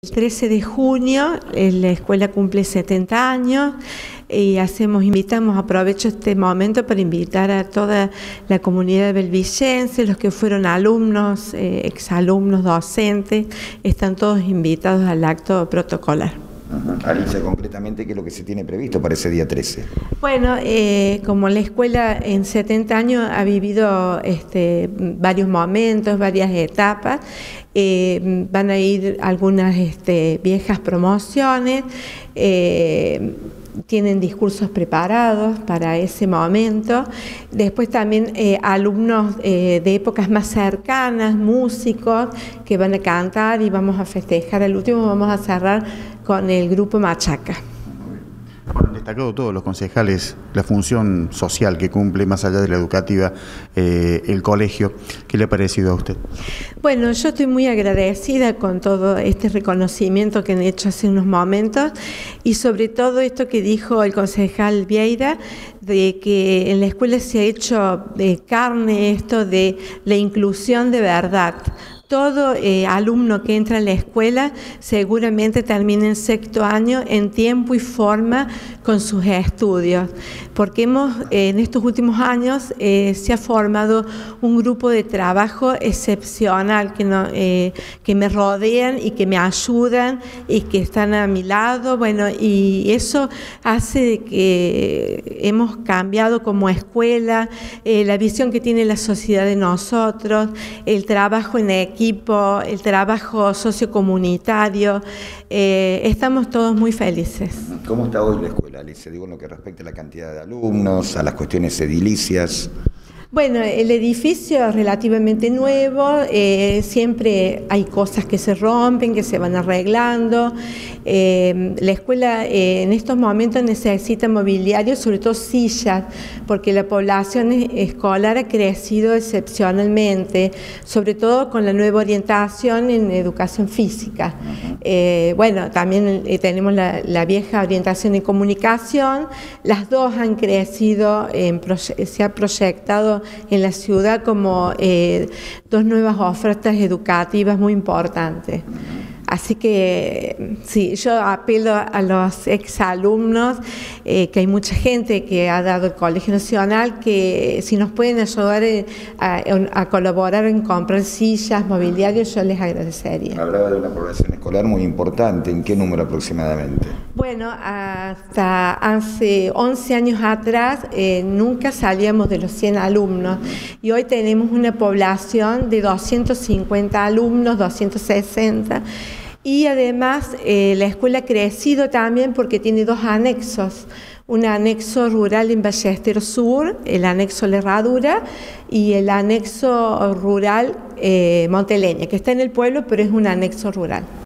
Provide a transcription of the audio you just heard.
El 13 de junio la escuela cumple 70 años y aprovecho este momento para invitar a toda la comunidad belvicense, los que fueron alumnos, exalumnos, docentes, están todos invitados al acto protocolar. Alicia, concretamente, ¿qué es lo que se tiene previsto para ese día 13? Bueno, como la escuela en 70 años ha vivido varios momentos, varias etapas, van a ir algunas viejas promociones, tienen discursos preparados para ese momento. Después también alumnos de épocas más cercanas, músicos que van a cantar y vamos a festejar. Al último vamos a cerrar con el grupo Machaca. Bueno, han destacado todos los concejales la función social que cumple, más allá de la educativa, el colegio. ¿Qué le ha parecido a usted? Bueno, yo estoy muy agradecida con todo este reconocimiento que han hecho hace unos momentos y sobre todo esto que dijo el concejal Vieira, de que en la escuela se ha hecho de carne esto de la inclusión de verdad. Todo alumno que entra a la escuela seguramente termina en sexto año en tiempo y forma con sus estudios, porque en estos últimos años se ha formado un grupo de trabajo excepcional que me rodean y que me ayudan y que están a mi lado, bueno, y eso hace que hemos cambiado como escuela, la visión que tiene la sociedad de nosotros, el trabajo en equipo, el trabajo sociocomunitario, estamos todos muy felices. ¿Cómo está hoy la escuela, Alicia? Digo, en lo que respecta a la cantidad de alumnos, a las cuestiones edilicias. Bueno, el edificio es relativamente nuevo, siempre hay cosas que se rompen, que se van arreglando. La escuela en estos momentos necesita mobiliario, sobre todo sillas, porque la población escolar ha crecido excepcionalmente, sobre todo con la nueva orientación en educación física. Bueno, también tenemos la vieja orientación en comunicación, las dos han crecido, se ha proyectado en la ciudad como dos nuevas ofertas educativas muy importantes. Así que sí, yo apelo a los exalumnos, que hay mucha gente que ha dado el Colegio Nacional, que si nos pueden ayudar a colaborar en comprar sillas, mobiliarios, yo les agradecería. Hablaba de una población escolar muy importante, ¿en qué número aproximadamente? Bueno, hasta hace 11 años atrás nunca salíamos de los 100 alumnos y hoy tenemos una población de 250 alumnos, 260. Y además la escuela ha crecido también porque tiene dos anexos, un anexo rural en Ballesteros Sur, el anexo La Herradura y el anexo rural Monteleña, que está en el pueblo pero es un anexo rural.